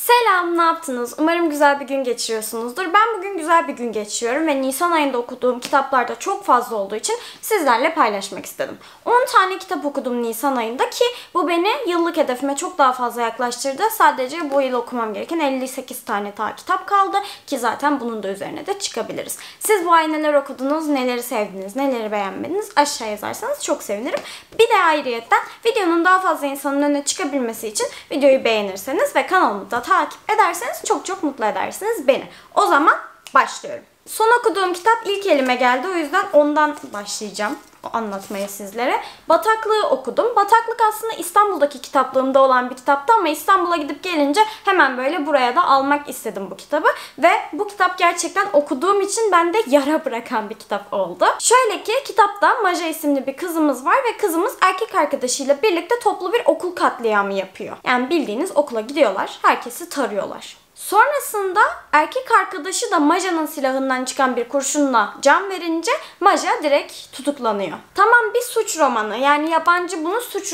Selam, ne yaptınız? Umarım güzel bir gün geçiriyorsunuzdur. Ben bugün güzel bir gün geçiriyorum ve Nisan ayında okuduğum kitaplar da çok fazla olduğu için sizlerle paylaşmak istedim. 10 tane kitap okudum Nisan ayında ki bu beni yıllık hedefime çok daha fazla yaklaştırdı. Sadece bu yıl okumam gereken 58 tane daha kitap kaldı ki zaten bunun da üzerine de çıkabiliriz. Siz bu ay neler okudunuz, neleri sevdiniz, neleri beğenmediniz aşağı yazarsanız çok sevinirim. Bir de ayrıyetten videonun daha fazla insanın önüne çıkabilmesi için videoyu beğenirseniz ve kanalımı da takip ederseniz çok mutlu edersiniz beni. O zaman başlıyorum. Son okuduğum kitap ilk elime geldi. O yüzden ondan başlayacağım anlatmaya sizlere. Bataklığı okudum. Bataklık aslında İstanbul'daki kitaplığımda olan bir kitaptı ama İstanbul'a gidip gelince hemen böyle buraya da almak istedim bu kitabı. Ve bu kitap gerçekten okuduğum için bende yara bırakan bir kitap oldu. Şöyle ki kitapta Maja isimli bir kızımız var ve kızımız erkek arkadaşıyla birlikte toplu bir okul katliamı yapıyor. Yani bildiğiniz okula gidiyorlar, herkesi tarıyorlar. Sonrasında erkek arkadaşı da Maja'nın silahından çıkan bir kurşunla can verince Maja direkt tutuklanıyor. Tamam, bir suç romanı, yani yabancı bunu suç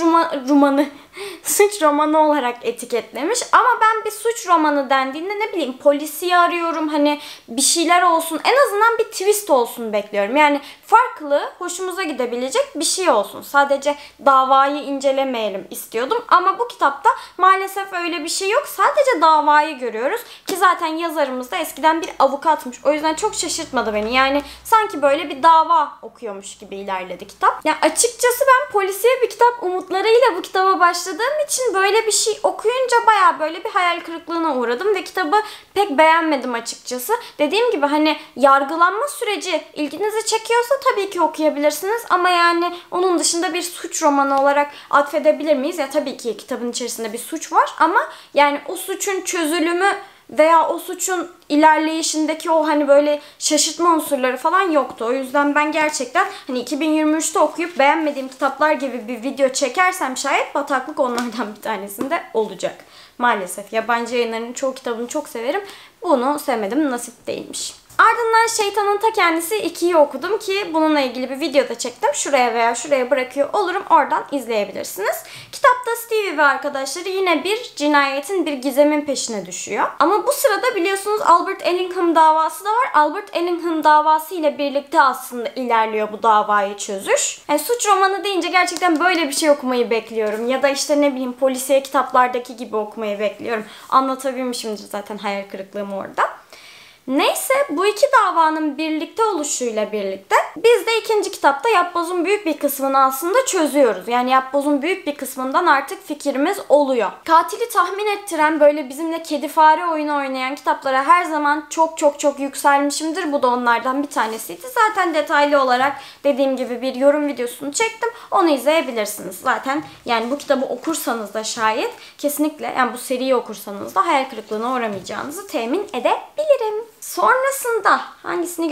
romanı olarak etiketlemiş ama ben bir suç romanı dendiğinde ne bileyim polisiye arıyorum, hani bir şeyler olsun, en azından bir twist olsun bekliyorum. Yani farklı, hoşumuza gidebilecek bir şey olsun. Sadece davayı incelemeyelim istiyordum ama bu kitapta maalesef öyle bir şey yok. Sadece davayı görüyoruz ki zaten yazarımız da eskiden bir avukatmış. O yüzden çok şaşırtmadı beni. Yani sanki böyle bir dava okuyormuş gibi ilerledi kitap. Ya açıkçası ben polisiye bir kitap umutlarıyla bu kitaba başladığım için böyle bir şey okuyunca baya böyle bir hayal kırıklığına uğradım ve kitabı pek beğenmedim açıkçası. Dediğim gibi hani yargılanma süreci ilginizi çekiyorsa tabii ki okuyabilirsiniz ama yani onun dışında bir suç romanı olarak atfedebilir miyiz? Ya tabii ki kitabın içerisinde bir suç var ama yani o suçun çözülümü veya o suçun ilerleyişindeki o hani böyle şaşırtma unsurları falan yoktu. O yüzden ben gerçekten hani 2023'te okuyup beğenmediğim kitaplar gibi bir video çekersem şayet Bataklık onlardan bir tanesinde olacak. Maalesef yabancı yayınlarının çoğu kitabını çok severim. Bunu sevmedim, nasip değilmiş. Ardından Şeytanın Ta Kendisi 2'yi okudum ki bununla ilgili bir video da çektim. Şuraya veya şuraya bırakıyor olurum. Oradan izleyebilirsiniz. Kitapta Stevie ve arkadaşları yine bir cinayetin, bir gizemin peşine düşüyor. Ama bu sırada biliyorsunuz Albert Ellingham davası da var. Albert Ellingham davası ile birlikte aslında ilerliyor bu davayı çözüş. Yani suç romanı deyince gerçekten böyle bir şey okumayı bekliyorum. Ya da işte ne bileyim polisiye kitaplardaki gibi okumayı bekliyorum. Anlatabilmişimdir zaten hayal kırıklığımı orada. Neyse, bu iki davanın birlikte oluşuyla birlikte biz de ikinci kitapta yapbozun büyük bir kısmını aslında çözüyoruz. Yani yapbozun büyük bir kısmından artık fikrimiz oluyor. Katili tahmin ettiren, böyle bizimle kedi fare oyunu oynayan kitaplara her zaman çok yükselmişimdir. Bu da onlardan bir tanesiydi. Zaten detaylı olarak dediğim gibi bir yorum videosunu çektim. Onu izleyebilirsiniz. Zaten yani bu kitabı okursanız da şayet kesinlikle, yani bu seriyi okursanız da hayal kırıklığına uğramayacağınızı temin edebilirim. Sonrasında hangisini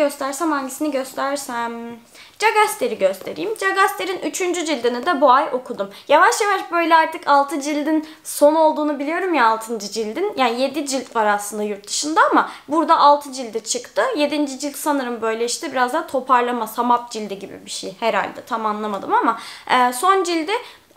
göstersem Jagaster'i göstereyim. Jagaster'in 3. cildini de bu ay okudum. Yavaş yavaş böyle artık 6 cildin son olduğunu biliyorum ya, 6. cildin. Yani 7 cilt var aslında yurt dışında ama burada 6 cildi çıktı. 7. cilt sanırım böyle işte biraz daha toparlama, samap cildi gibi bir şey herhalde. Tam anlamadım ama son cildi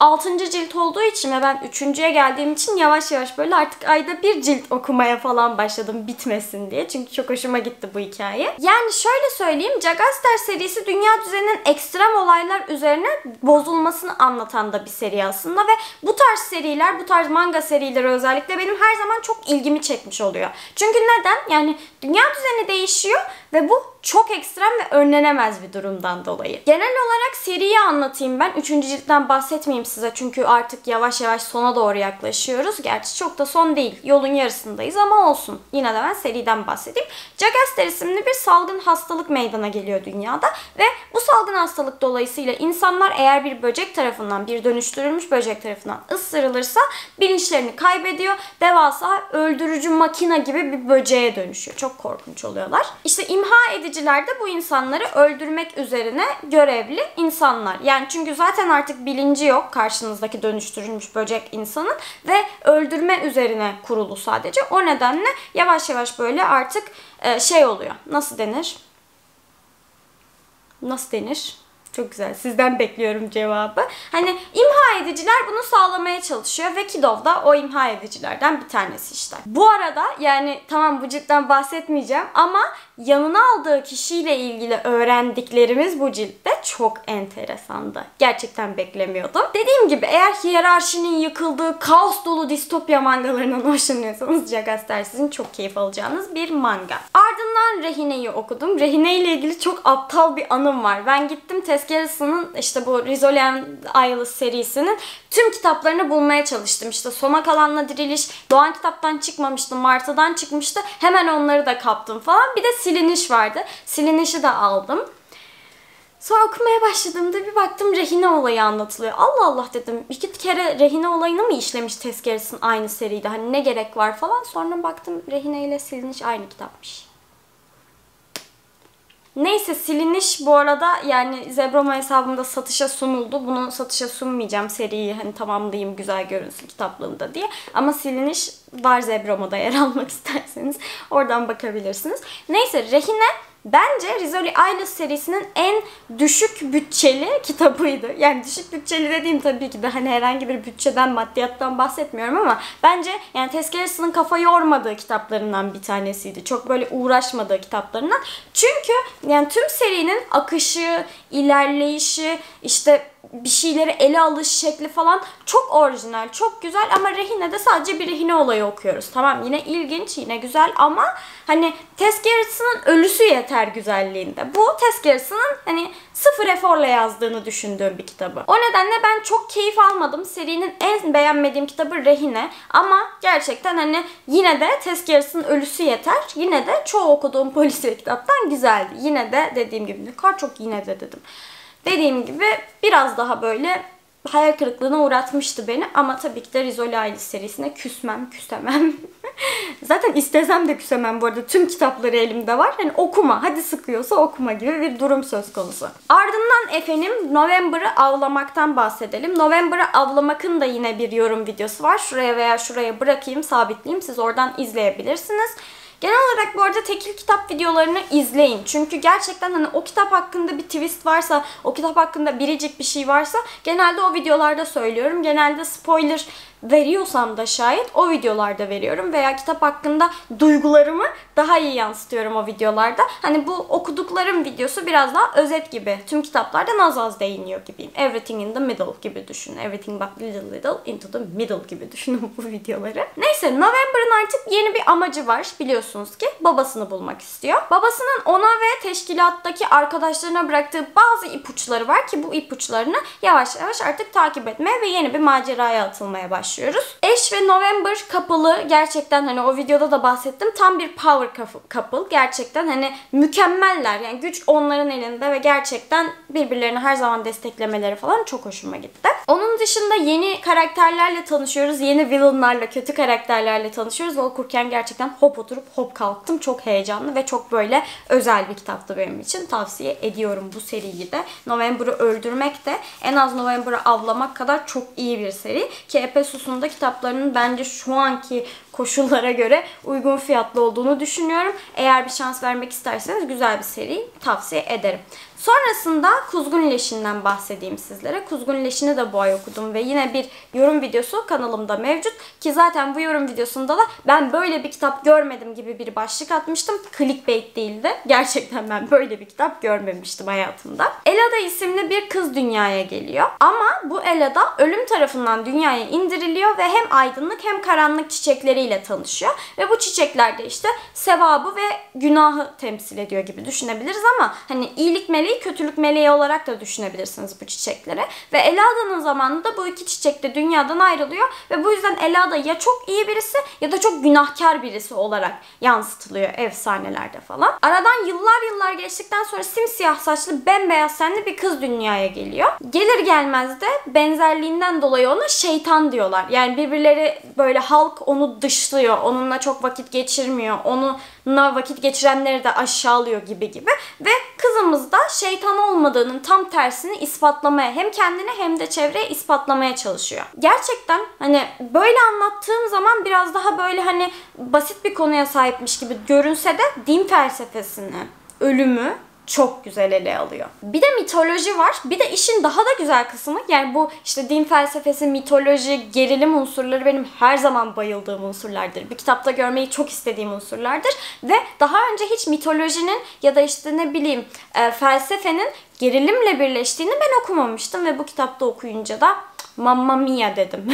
6. cilt olduğu için ve ben 3.'ye geldiğim için yavaş yavaş böyle artık ayda bir cilt okumaya falan başladım bitmesin diye. Çünkü çok hoşuma gitti bu hikaye. Yani şöyle söyleyeyim, Jagaster serisi dünya düzeninin ekstrem olaylar üzerine bozulmasını anlatan da bir seri aslında ve bu tarz seriler, bu tarz manga serileri özellikle benim her zaman çok ilgimi çekmiş oluyor. Çünkü neden? Yani dünya düzeni değişiyor ve bu çok ekstrem ve önlenemez bir durumdan dolayı. Genel olarak seriyi anlatayım ben. 3. ciltten bahsetmeyeyim size çünkü artık yavaş yavaş sona doğru yaklaşıyoruz. Gerçi çok da son değil. Yolun yarısındayız ama olsun. Yine de ben seriden bahsedeyim. Jagaster isimli bir salgın hastalık meydana geliyor dünyada ve bu salgın hastalık dolayısıyla insanlar eğer bir böcek tarafından, bir dönüştürülmüş böcek tarafından ısırılırsa bilinçlerini kaybediyor. Devasa öldürücü makine gibi bir böceğe dönüşüyor. Çok korkunç oluyorlar. İşte imha ediciler de bu insanları öldürmek üzerine görevli insanlar. Yani çünkü zaten artık bilinci yok karşınızdaki dönüştürülmüş böcek insanın ve öldürme üzerine kurulu sadece. O nedenle yavaş yavaş böyle artık şey oluyor. Nasıl denir? Çok güzel. Sizden bekliyorum cevabı. Hani imha ediciler bunu sağlamaya çalışıyor ve Kidov da o imha edicilerden bir tanesi işte. Bu arada yani tamam bu ciltten bahsetmeyeceğim ama yanına aldığı kişiyle ilgili öğrendiklerimiz bu ciltte çok enteresandı. Gerçekten beklemiyordum. Dediğim gibi eğer hiyerarşinin yıkıldığı kaos dolu distopya mangalarından hoşlanıyorsanız Jagastar sizin çok keyif alacağınız bir manga. Ardından Rehine'yi okudum. Rehine ile ilgili çok aptal bir anım var. Ben gittim Tezkerası'nın işte bu Rizzoli and Isles serisinin tüm kitaplarını bulmaya çalıştım. İşte Sona Kalan'la Diriliş, Doğan kitaptan çıkmamıştı, Martı'dan çıkmıştı. Hemen onları da kaptım falan. Bir de Siliniş vardı. Siliniş'i de aldım. Sonra okumaya başladığımda bir baktım Rehine olayı anlatılıyor. Allah Allah dedim. 2 kere Rehine olayını mı işlemiş Tezkerası'nın aynı seride? Hani ne gerek var falan. Sonra baktım Rehine ile Siliniş aynı kitapmış. Neyse Siliniş bu arada yani Zebroma hesabımda satışa sunuldu. Bunu satışa sunmayacağım seriyi hani tamamlayayım güzel görünsün kitaplığımda diye. Ama Siliniş var Zebroma'da eğer almak isterseniz oradan bakabilirsiniz. Neyse Rehine bence Rizzoli Isles serisinin en düşük bütçeli kitabıydı. Yani düşük bütçeli dediğim tabii ki de hani herhangi bir bütçeden, maddiyattan bahsetmiyorum ama bence yani Tezkerası'nın kafa yormadığı kitaplarından bir tanesiydi. Çok böyle uğraşmadığı kitaplarından. Çünkü yani tüm serinin akışı, ilerleyişi, işte bir şeyleri ele alış şekli falan çok orijinal, çok güzel ama Rehine'de sadece bir Rehine olayı okuyoruz. Tamam yine ilginç, yine güzel ama hani Tezkerası'nın ölüsü yeter güzelliğinde. Bu Tezkerası'nın hani sıfır eforla yazdığını düşündüğüm bir kitabı. O nedenle ben çok keyif almadım. Serinin en beğenmediğim kitabı Rehine ama gerçekten hani yine de Tezkerası'nın ölüsü yeter. Yine de çoğu okuduğum polisiye kitaptan güzeldi. Yine de dediğim gibi ne kadar çok yine de dedim. Dediğim gibi biraz daha böyle hayal kırıklığına uğratmıştı beni. Ama tabii ki de Rizzoli Isles serisine küsemem. Zaten istesem de küsemem bu arada. Tüm kitapları elimde var. Hani okuma, hadi sıkıyorsa okuma gibi bir durum söz konusu. Ardından efendim November'ı avlamaktan bahsedelim. November'ı avlamakın da yine bir yorum videosu var. Şuraya veya şuraya bırakayım, sabitleyeyim. Siz oradan izleyebilirsiniz. Genel olarak bu arada tekil kitap videolarını izleyin. Çünkü gerçekten hani o kitap hakkında bir twist varsa, o kitap hakkında biricik bir şey varsa genelde o videolarda söylüyorum. Genelde spoiler veriyorsam da şayet o videolarda veriyorum veya kitap hakkında duygularımı daha iyi yansıtıyorum o videolarda. Hani bu okuduklarım videosu biraz daha özet gibi. Tüm kitaplardan az değiniyor gibiyim. Everything in the middle gibi düşünün. Everything but little into the middle gibi düşünün bu videoları. Neyse November'ın artık yeni bir amacı var. Biliyorsunuz ki babasını bulmak istiyor. Babasının ona ve teşkilattaki arkadaşlarına bıraktığı bazı ipuçları var ki bu ipuçlarını yavaş yavaş artık takip etmeye ve yeni bir maceraya atılmaya başlıyoruz. Ash ve November couple'ı gerçekten hani o videoda da bahsettim. Tam bir power couple. Gerçekten hani mükemmeller. Yani güç onların elinde ve gerçekten birbirlerini her zaman desteklemeleri falan çok hoşuma gitti. Onun dışında yeni karakterlerle tanışıyoruz. Yeni villainlarla, kötü karakterlerle tanışıyoruz ve okurken gerçekten hop oturup hop kalktım. Çok heyecanlı ve çok böyle özel bir kitaptı benim için. Tavsiye ediyorum bu seriyi de. November'ı öldürmek de en az November'ı avlamak kadar çok iyi bir seri. Ki Ephesus'un da kitaplarının bence şu anki koşullara göre uygun fiyatlı olduğunu düşünüyorum. Eğer bir şans vermek isterseniz güzel bir seri tavsiye ederim. Sonrasında Kuzgun Leşi'nden bahsedeyim sizlere. Kuzgun Leşi'ni de bu ay okudum ve yine bir yorum videosu kanalımda mevcut. Ki zaten bu yorum videosunda da ben böyle bir kitap görmedim gibi bir başlık atmıştım. Clickbait değildi. Gerçekten ben böyle bir kitap görmemiştim hayatımda. Ellada isimli bir kız dünyaya geliyor. Ama bu Ellada ölüm tarafından dünyaya indiriliyor ve hem aydınlık hem karanlık çiçekleriyle tanışıyor. Ve bu çiçekler de işte sevabı ve günahı temsil ediyor gibi düşünebiliriz ama hani iyilik meleği, kötülük meleği olarak da düşünebilirsiniz bu çiçekleri. Ve Ellada'nın zamanında bu iki çiçek de dünyadan ayrılıyor ve bu yüzden Ellada ya çok iyi birisi ya da çok günahkar birisi olarak yansıtılıyor efsanelerde falan. Aradan yıllar geçtikten sonra simsiyah saçlı, bembeyaz tenli bir kız dünyaya geliyor. Gelir gelmez de benzerliğinden dolayı ona şeytan diyorlar. Yani birbirleri böyle halk onu dışlıyor, onunla çok vakit geçirmiyor, onunla vakit geçirenleri de aşağılıyor gibi. Ve kızımız da şeytan olmadığının tam tersini ispatlamaya, hem kendine hem de çevreye ispatlamaya çalışıyor. Gerçekten hani böyle anlattığım zaman biraz daha böyle hani basit bir konuya sahipmiş gibi görünse de din felsefesini, ölümü, çok güzel ele alıyor. Bir de mitoloji var. Bir de işin daha da güzel kısmı, yani bu işte din felsefesi, mitoloji, gerilim unsurları benim her zaman bayıldığım unsurlardır. Bir kitapta görmeyi çok istediğim unsurlardır. Ve daha önce hiç mitolojinin ya da işte ne bileyim felsefenin gerilimle birleştiğini ben okumamıştım ve bu kitapta okuyunca da Mamma Mia dedim.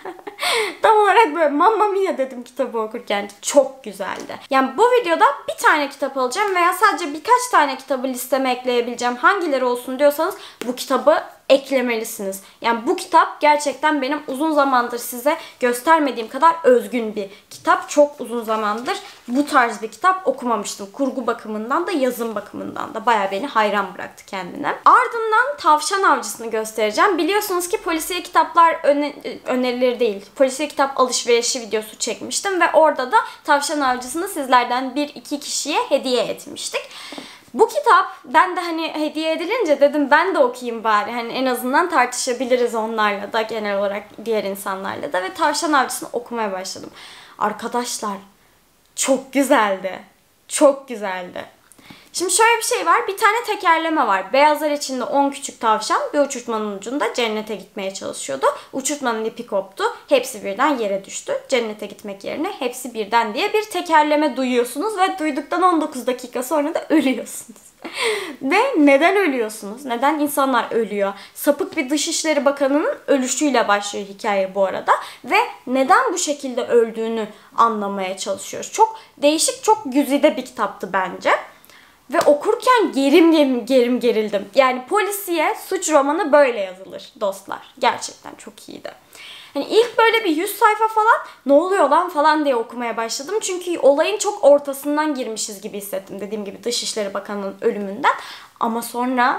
Tam olarak böyle Mamma Mia dedim kitabı okurken. Çok güzeldi. Yani bu videoda bir tane kitap alacağım veya sadece birkaç tane kitabı listeme ekleyebileceğim. Hangileri olsun diyorsanız bu kitabı eklemelisiniz. Yani bu kitap gerçekten benim uzun zamandır size göstermediğim kadar özgün bir kitap. Çok uzun zamandır bu tarz bir kitap okumamıştım. Kurgu bakımından da yazım bakımından da bayağı beni hayran bıraktı kendine. Ardından Tavşan Avcısı'nı göstereceğim. Biliyorsunuz ki polisiye kitaplar önerileri değil, polisiye kitap alışverişi videosu çekmiştim ve orada da Tavşan Avcısı'nı sizlerden 1-2 kişiye hediye etmiştik. Bu kitap ben de hani hediye edilince dedim ben de okuyayım bari. Hani en azından tartışabiliriz onlarla da, genel olarak diğer insanlarla da, ve Tavşan Avcısı'nı okumaya başladım. Arkadaşlar çok güzeldi. Çok güzeldi. Şimdi şöyle bir şey var. Bir tane tekerleme var. Beyazlar içinde 10 küçük tavşan bir uçurtmanın ucunda cennete gitmeye çalışıyordu. Uçurtmanın ipi koptu. Hepsi birden yere düştü. Cennete gitmek yerine hepsi birden diye bir tekerleme duyuyorsunuz ve duyduktan 19 dakika sonra da ölüyorsunuz. Ve neden ölüyorsunuz? Neden insanlar ölüyor? Sapık bir Dışişleri Bakanı'nın ölüşüyle başlıyor hikaye bu arada. Ve neden bu şekilde öldüğünü anlamaya çalışıyoruz. Çok değişik, çok güzide bir kitaptı bence. Ve okurken gerim gerildim. Yani polisiye suç romanı böyle yazılır dostlar. Gerçekten çok iyiydi. Hani ilk böyle bir 100 sayfa falan ne oluyor lan falan diye okumaya başladım. Çünkü olayın çok ortasından girmişiz gibi hissettim. Dediğim gibi Dışişleri Bakanı'nın ölümünden. Ama sonra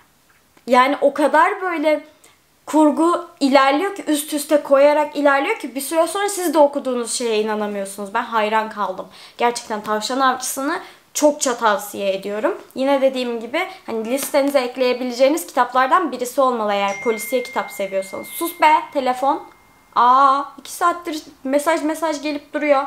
yani o kadar böyle kurgu ilerliyor ki, üst üste koyarak ilerliyor ki bir süre sonra siz de okuduğunuz şeye inanamıyorsunuz. Ben hayran kaldım. Gerçekten Tavşan Avcısı'nı çokça tavsiye ediyorum. Yine dediğim gibi hani listenize ekleyebileceğiniz kitaplardan birisi olmalı eğer polisiye kitap seviyorsanız. Sus be telefon. 2 saattir mesaj gelip duruyor.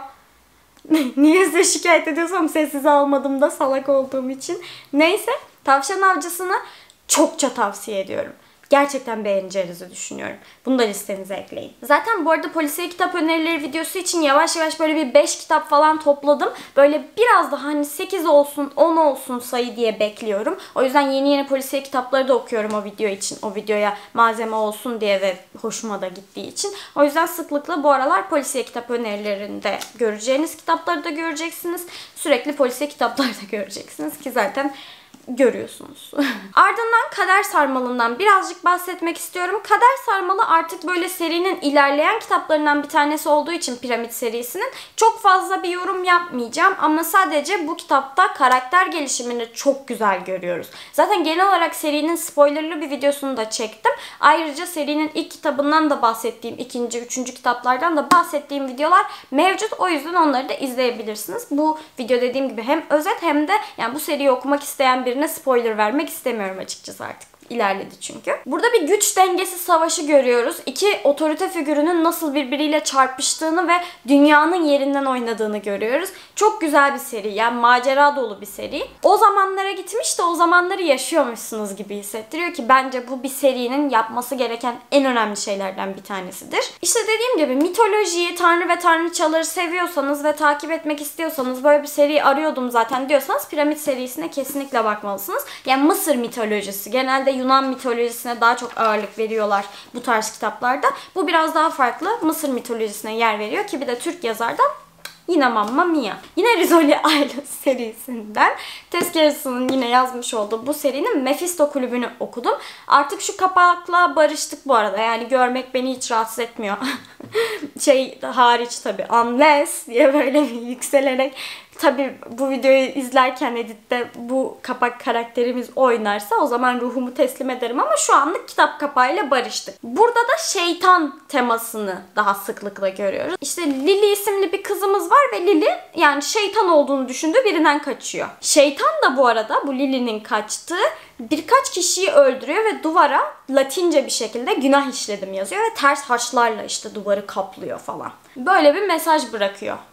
Niye size şikayet ediyorsam sessize almadım da salak olduğum için. Neyse, Tavşan Avcısı'nı çokça tavsiye ediyorum. Gerçekten beğeneceğinizi düşünüyorum. Bunu da listenize ekleyin. Zaten bu arada polisiye kitap önerileri videosu için yavaş yavaş böyle bir 5 kitap falan topladım. Böyle biraz daha hani 8 olsun, 10 olsun sayı diye bekliyorum. O yüzden yeni polisiye kitapları da okuyorum o video için. O videoya malzeme olsun diye ve hoşuma da gittiği için. O yüzden sıklıkla bu aralar polisiye kitap önerilerinde göreceğiniz kitapları da göreceksiniz. Sürekli polisiye kitaplar da göreceksiniz ki zaten görüyorsunuz. Ardından Kader Sarmalı'ndan birazcık bahsetmek istiyorum. Kader Sarmalı artık böyle serinin ilerleyen kitaplarından bir tanesi olduğu için Piramit serisinin çok fazla bir yorum yapmayacağım ama sadece bu kitapta karakter gelişimini çok güzel görüyoruz. Zaten genel olarak serinin spoilerlı bir videosunu da çektim. Ayrıca serinin ilk kitabından da bahsettiğim, ikinci, üçüncü kitaplardan da bahsettiğim videolar mevcut. O yüzden onları da izleyebilirsiniz. Bu video dediğim gibi hem özet hem de yani bu seriyi okumak isteyen birine spoiler vermek istemiyorum açıkçası artık. İlerledi çünkü. Burada bir güç dengesi savaşı görüyoruz. İki otorite figürünün nasıl birbiriyle çarpıştığını ve dünyanın yerinden oynadığını görüyoruz. Çok güzel bir seri. Yani macera dolu bir seri. O zamanlara gitmiş de o zamanları yaşıyormuşsunuz gibi hissettiriyor ki bence bu bir serinin yapması gereken en önemli şeylerden bir tanesidir. İşte dediğim gibi mitolojiyi, tanrı ve tanrıçaları seviyorsanız ve takip etmek istiyorsanız, böyle bir seri arıyordum zaten diyorsanız Piramit serisine kesinlikle bakmalısınız. Yani Mısır mitolojisi, genelde Yunan mitolojisine daha çok ağırlık veriyorlar bu tarz kitaplarda. Bu biraz daha farklı. Mısır mitolojisine yer veriyor ki bir de Türk yazardan yine Mamma Mia. Yine Rizzoli Island serisinden Tezkerası'nın yine yazmış olduğu bu serinin Mephisto kulübünü okudum. Artık şu kapakla barıştık bu arada. Yani görmek beni hiç rahatsız etmiyor. Hariç tabii. Unless diye böyle bir yükselerek, tabii bu videoyu izlerken editte bu kapak karakterimiz oynarsa o zaman ruhumu teslim ederim ama şu anlık kitap kapağıyla barıştık. Burada da şeytan temasını daha sıklıkla görüyoruz. İşte Lily isimli bir kızımız var ve Lily yani şeytan olduğunu düşündüğü birinden kaçıyor. Şeytan da bu arada bu Lily'nin kaçtığı birkaç kişiyi öldürüyor ve duvara Latince bir şekilde günah işledim yazıyor ve ters haçlarla işte duvarı kaplıyor falan. Böyle bir mesaj bırakıyor.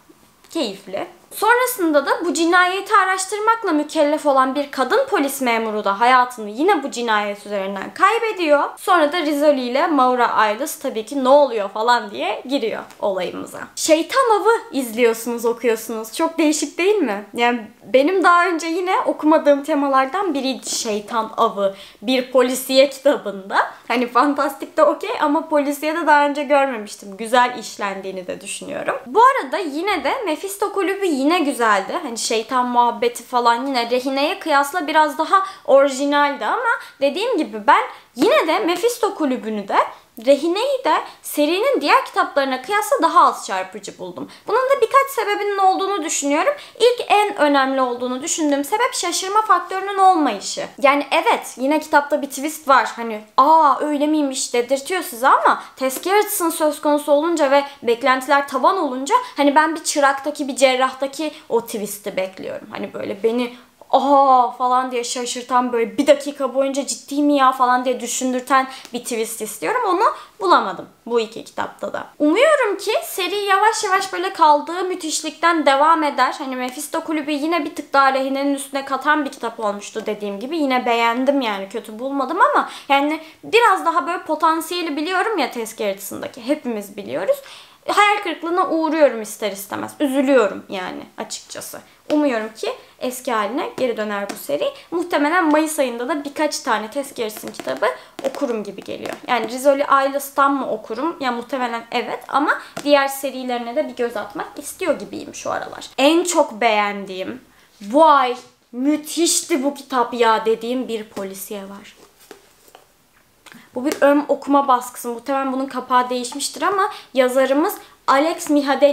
Keyifli. Sonrasında da bu cinayeti araştırmakla mükellef olan bir kadın polis memuru da hayatını yine bu cinayet üzerinden kaybediyor. Sonra da Rizzoli ile Maura Ailes tabii ki ne oluyor falan diye giriyor olayımıza. Şeytan Avı izliyorsunuz, okuyorsunuz. Çok değişik değil mi? Yani benim daha önce yine okumadığım temalardan biriydi Şeytan Avı. Bir polisiye kitabında. Hani fantastik de okey ama polisiye de daha önce görmemiştim. Güzel işlendiğini de düşünüyorum. Bu arada yine de Mephisto Kulübü yine güzeldi. Hani şeytan muhabbeti falan yine Rehine'ye kıyasla biraz daha orijinaldi ama dediğim gibi ben yine de Mephisto Kulübü'nü de Rehine'yi de serinin diğer kitaplarına kıyasla daha az çarpıcı buldum. Bunun da birkaç sebebinin olduğunu düşünüyorum. İlk en önemli olduğunu düşündüğüm sebep şaşırma faktörünün olmayışı. Yani evet yine kitapta bir twist var. Hani öyle miymiş dedirtiyor size ama Tess Gerritsen söz konusu olunca ve beklentiler tavan olunca hani ben bir çıraktaki bir cerrahtaki o twist'i bekliyorum. Hani böyle beni falan diye şaşırtan böyle bir dakika boyunca ciddi mi ya falan diye düşündürten bir twist istiyorum. Onu bulamadım bu iki kitapta da. Umuyorum ki seri yavaş yavaş böyle kaldığı müthişlikten devam eder. Hani Mephisto Kulübü yine bir tık daha Rehine'nin üstüne katan bir kitap olmuştu dediğim gibi. Yine beğendim yani kötü bulmadım ama yani biraz daha böyle potansiyeli biliyorum ya Tess Gerritsen'daki. Hepimiz biliyoruz. Hayal kırıklığına uğruyorum ister istemez. Üzülüyorum yani açıkçası. Umuyorum ki eski haline geri döner bu seri. Muhtemelen Mayıs ayında da birkaç tane Tess Gerritsen kitabı okurum gibi geliyor. Yani Rizzoli Ailes'tan mı okurum? Ya muhtemelen evet ama diğer serilerine de bir göz atmak istiyor gibiyim şu aralar. En çok beğendiğim, vay müthişti bu kitap ya dediğim bir polisiye var. Bu bir ön okuma baskısı. Muhtemelen bunun kapağı değişmiştir ama yazarımız Alex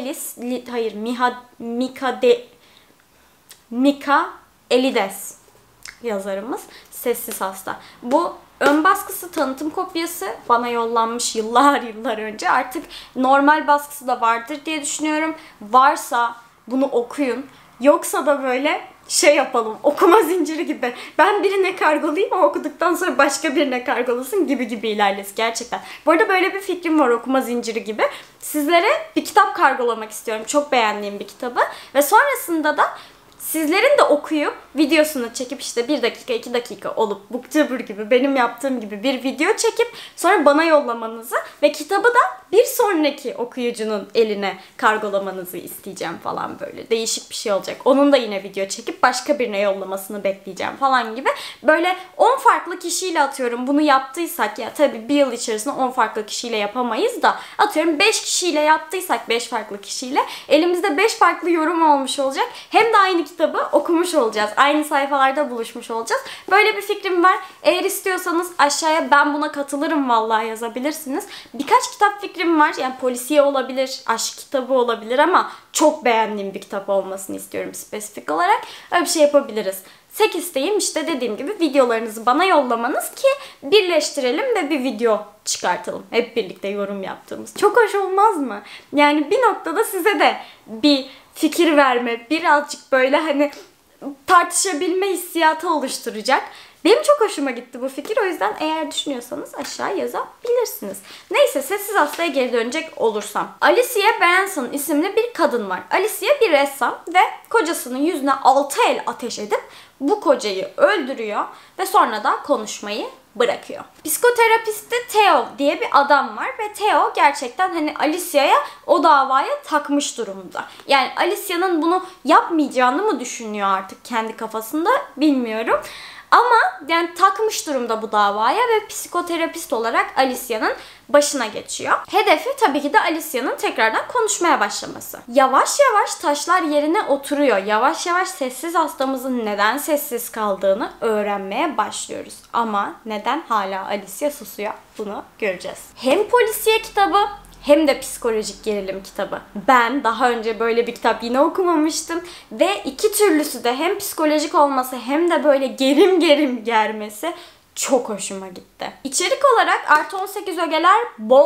Michaelides yazarımız. Sessiz Hasta. Bu ön baskısı tanıtım kopyası bana yollanmış yıllar önce. Artık normal baskısı da vardır diye düşünüyorum. Varsa bunu okuyun. Yoksa da böyle yapalım, okuma zinciri gibi. Ben birine kargolayayım, o okuduktan sonra başka birine kargolasın gibi ilerlesin gerçekten. Bu arada böyle bir fikrim var okuma zinciri gibi. Sizlere bir kitap kargolamak istiyorum. Çok beğendiğim bir kitabı. Ve sonrasında da sizlerin de okuyup videosunu çekip işte 1 dakika 2 dakika olup Booktuber gibi benim yaptığım gibi bir video çekip sonra bana yollamanızı ve kitabı da bir sonraki okuyucunun eline kargolamanızı isteyeceğim falan böyle. Değişik bir şey olacak. Onun da yine video çekip başka birine yollamasını bekleyeceğim falan gibi. Böyle 10 farklı kişiyle atıyorum bunu yaptıysak ya tabii bir yıl içerisinde 10 farklı kişiyle yapamayız da atıyorum 5 kişiyle yaptıysak 5 farklı kişiyle elimizde 5 farklı yorum olmuş olacak. Hem de aynı kitabı okumuş olacağız. Aynı sayfalarda buluşmuş olacağız. Böyle bir fikrim var. Eğer istiyorsanız aşağıya ben buna katılırım vallahi yazabilirsiniz. Birkaç kitap fikrim var. Yani polisiye olabilir, aşk kitabı olabilir ama çok beğendiğim bir kitap olmasını istiyorum spesifik olarak. Öyle bir şey yapabiliriz. Tek isteğim işte dediğim gibi videolarınızı bana yollamanız ki birleştirelim ve bir video çıkartalım. Hep birlikte yorum yaptığımız. Çok hoş olmaz mı? Yani bir noktada size de bir fikir verme, birazcık böyle hani tartışabilme hissiyatı oluşturacak. Benim çok hoşuma gitti bu fikir. O yüzden eğer düşünüyorsanız aşağı yazabilirsiniz. Neyse Sessiz Hasta'ya geri dönecek olursam. Alicia Benson isimli bir kadın var. Alicia bir ressam ve kocasının yüzüne 6 el ateş edip bu kocayı öldürüyor ve sonra da konuşmayı bırakıyor. Psikoterapisti Theo diye bir adam var ve Theo gerçekten hani Alicia'ya o davaya takmış durumda. Yani Alicia'nın bunu yapmayacağını mı düşünüyor artık kendi kafasında bilmiyorum. Ama yani takmış durumda bu davaya ve psikoterapist olarak Alicia'nın başına geçiyor. Hedefi tabii ki de Alicia'nın tekrardan konuşmaya başlaması. Yavaş yavaş taşlar yerine oturuyor. Yavaş yavaş sessiz hastamızın neden sessiz kaldığını öğrenmeye başlıyoruz. Ama neden hala Alicia susuyor? Bunu göreceğiz. Hem polisiye kitabı hem de psikolojik gerilim kitabı. Ben daha önce böyle bir kitap yine okumamıştım ve iki türlüsü de hem psikolojik olması hem de böyle gerim germesi çok hoşuma gitti. İçerik olarak artı 18 ögeler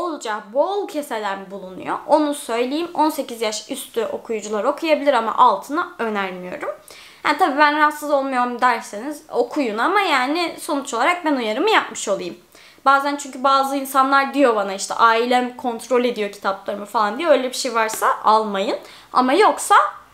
bol keseden bulunuyor. Onu söyleyeyim. 18 yaş üstü okuyucular okuyabilir ama altına önermiyorum. Yani tabii ben rahatsız olmuyorum derseniz okuyun ama yani sonuç olarak ben uyarımı yapmış olayım. Bazen çünkü bazı insanlar diyor bana işte ailem kontrol ediyor kitaplarımı falan diye. Öyle bir şey varsa almayın. Ama yoksa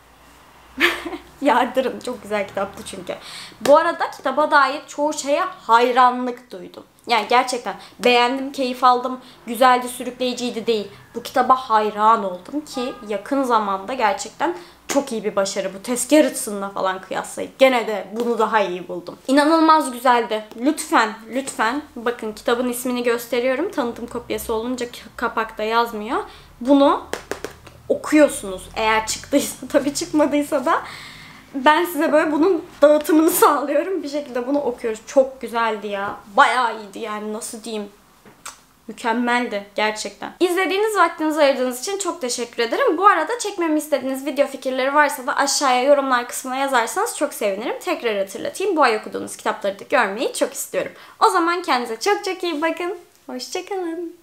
Yardırın. Çok güzel kitaptı çünkü. Bu arada kitaba dair çoğu şeye hayranlık duydum. Yani gerçekten beğendim, keyif aldım, güzeldi, sürükleyiciydi değil. Bu kitaba hayran oldum ki yakın zamanda gerçekten çok iyi bir başarı bu. Tezkere'sınla falan kıyaslayıp gene de bunu daha iyi buldum. İnanılmaz güzeldi. Lütfen, lütfen bakın kitabın ismini gösteriyorum. Tanıtım kopyası olunca kapakta yazmıyor. Bunu okuyorsunuz. Eğer çıktıysa, tabii çıkmadıysa da ben size böyle bunun dağıtımını sağlıyorum. Bir şekilde bunu okuyoruz. Çok güzeldi ya. Bayağı iyiydi yani, nasıl diyeyim. Mükemmeldi gerçekten. İzlediğiniz, vaktinizi ayırdığınız için çok teşekkür ederim. Bu arada çekmemi istediğiniz video fikirleri varsa da aşağıya yorumlar kısmına yazarsanız çok sevinirim. Tekrar hatırlatayım. Bu ay okuduğunuz kitapları da görmeyi çok istiyorum. O zaman kendinize çok çok iyi bakın. Hoşça kalın.